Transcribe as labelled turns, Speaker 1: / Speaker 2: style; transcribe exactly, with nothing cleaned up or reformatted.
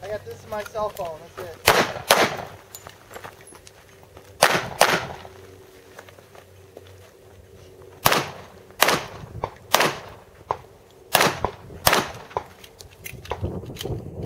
Speaker 1: I got this in my cell phone. That's it.
Speaker 2: Thank you.